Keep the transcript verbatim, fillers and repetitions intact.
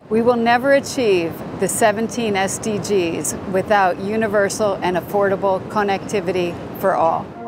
We will never achieve the seventeen S D Gs without universal and affordable connectivity for all.